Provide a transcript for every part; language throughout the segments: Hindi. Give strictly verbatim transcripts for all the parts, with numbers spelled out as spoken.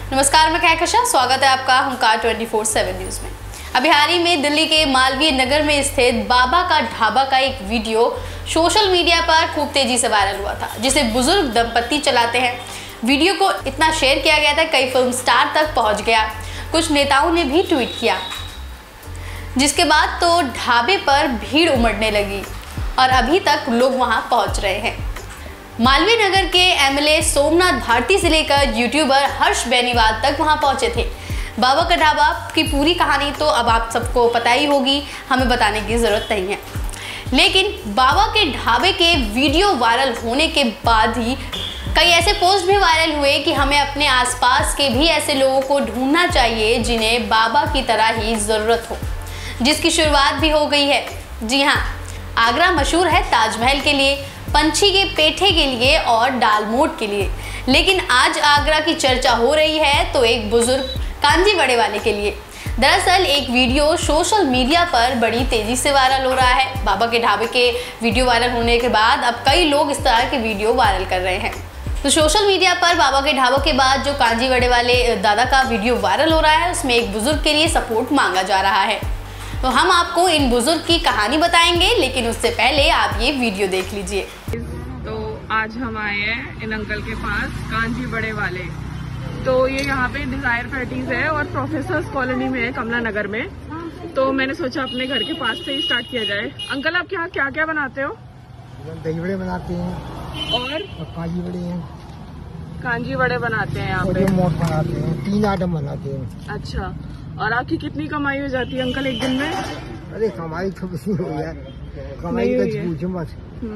नमस्कार, मैं कहकशा, स्वागत है आपका हुंकार ट्वेंटी फोर सेवन न्यूज में। अभी हाल ही में दिल्ली के मालवीय नगर में स्थित बाबा का ढाबा का एक वीडियो सोशल मीडिया पर खूब तेजी से वायरल हुआ था, जिसे बुजुर्ग दंपति चलाते हैं। वीडियो को इतना शेयर किया गया था, कई फिल्म स्टार तक पहुंच गया। कुछ नेताओं ने भी ट्वीट किया, जिसके बाद तो ढाबे पर भीड़ उमड़ने लगी और अभी तक लोग वहां पहुंच रहे हैं। मालवीय नगर के एमएलए सोमनाथ भारती से लेकर यूट्यूबर हर्ष बेनीवाल तक वहां पहुंचे थे। बाबा का ढाबा की पूरी कहानी तो अब आप सबको पता ही होगी, हमें बताने की जरूरत नहीं है। लेकिन बाबा के ढाबे के वीडियो वायरल होने के बाद ही कई ऐसे पोस्ट भी वायरल हुए कि हमें अपने आसपास के भी ऐसे लोगों को ढूंढना चाहिए जिन्हें बाबा की तरह ही ज़रूरत हो, जिसकी शुरुआत भी हो गई है। जी हाँ, आगरा मशहूर है ताजमहल के लिए, पंछी के पेठे के लिए और डालमोट के लिए, लेकिन आज आगरा की चर्चा हो रही है तो एक बुजुर्ग कांजी बड़े वाले के लिए। दरअसल एक वीडियो सोशल मीडिया पर बड़ी तेजी से वायरल हो रहा है। बाबा के ढाबे के वीडियो वायरल होने के बाद अब कई लोग इस तरह के वीडियो वायरल कर रहे हैं। तो सोशल मीडिया पर बाबा के ढाबे के बाद जो कांजी बड़े वाले दादा का वीडियो वायरल हो रहा है, उसमें एक बुजुर्ग के लिए सपोर्ट मांगा जा रहा है। तो हम आपको इन बुजुर्ग की कहानी बताएंगे, लेकिन उससे पहले आप ये वीडियो देख लीजिए। तो आज हम आए हैं इन अंकल के पास, कांजी बड़े वाले। तो ये यहाँ पे डिजायर पैटीज है और प्रोफेसर्स कॉलोनी में है, कमला नगर में। तो मैंने सोचा अपने घर के पास से ही स्टार्ट किया जाए। अंकल, आप यहाँ क्या क्या बनाते हो? दही बड़े बनाते हैं और, और कांजी बड़े हैं। कांजी बड़े बनाते हैं यहाँ और पे, मोट बनाते हैं, तीन आइटम बनाते हैं। अच्छा, और आपकी कितनी कमाई हो जाती है अंकल एक दिन में? अरे कमाई तो किसी हो यार, कमाई का पूछो मत।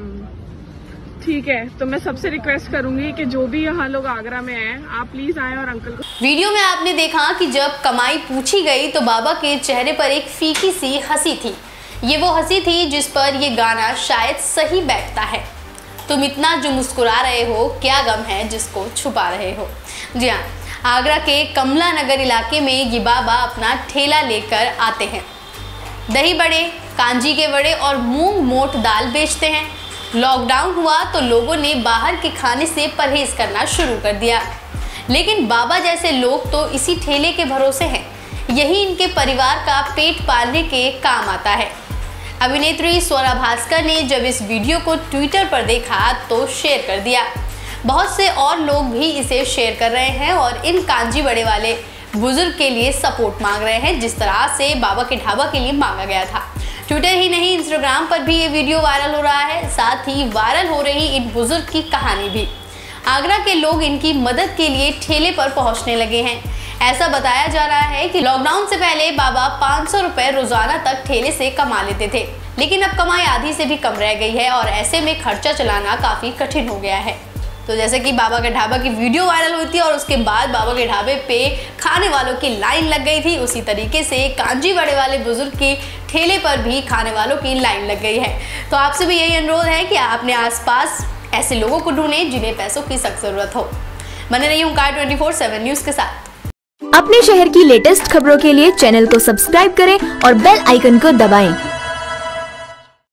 ठीक है, तो मैं सबसे रिक्वेस्ट करूंगी कि जो भी यहाँ लोग आगरा में हैं, आप प्लीज आए और अंकल को। वीडियो में आपने देखा कि जब कमाई पूछी गई तो बाबा के चेहरे पर एक फीकी सी हंसी थी। ये वो हंसी थी जिस पर ये गाना शायद सही बैठता है। तुम इतना जो मुस्कुरा रहे हो, क्या गम है जिसको छुपा रहे हो। जी हाँ, आगरा के कमला नगर इलाके में ये बाबा अपना ठेला लेकर आते हैं। दही बड़े, कांजी के बड़े और मूंग मोट दाल बेचते हैं। लॉकडाउन हुआ तो लोगों ने बाहर के खाने से परहेज करना शुरू कर दिया, लेकिन बाबा जैसे लोग तो इसी ठेले के भरोसे हैं। यही इनके परिवार का पेट पालने के काम आता है। अभिनेत्री स्वरा भास्कर ने जब इस वीडियो को ट्विटर पर देखा तो शेयर कर दिया। बहुत से और लोग भी इसे शेयर कर रहे हैं और इन कांजी बड़े वाले बुजुर्ग के लिए सपोर्ट मांग रहे हैं, जिस तरह से बाबा के ढाबा के लिए मांगा गया था। ट्विटर ही नहीं, इंस्टाग्राम पर भी ये वीडियो वायरल हो रहा है। साथ ही वायरल हो रही इन बुजुर्ग की कहानी भी। आगरा के लोग इनकी मदद के लिए ठेले पर पहुंचने लगे हैं। ऐसा बताया जा रहा है कि लॉकडाउन से पहले बाबा पाँच सौ रुपए रोजाना तक ठेले से कमा लेते थे, लेकिन अब कमाई आधी से भी कम रह गई है और ऐसे में खर्चा चलाना काफी कठिन हो गया है। तो जैसे कि बाबा के ढाबा की वीडियो वायरल हुई थी और उसके बाद बाबा के ढाबे पे खाने वालों की लाइन लग गई थी, उसी तरीके से कांजी बड़े वाले बुजुर्ग के ठेले पर भी खाने वालों की लाइन लग गई है। तो आपसे भी यही अनुरोध है कि आप अपने आसपास ऐसे लोगों को ढूंढें जिन्हें पैसों की सख्त जरूरत हो। बने रहिए हुंकार ट्वेंटी फोर सेवन न्यूज के साथ। अपने शहर की लेटेस्ट खबरों के लिए चैनल को सब्सक्राइब करें और बेल आइकन को दबाएं।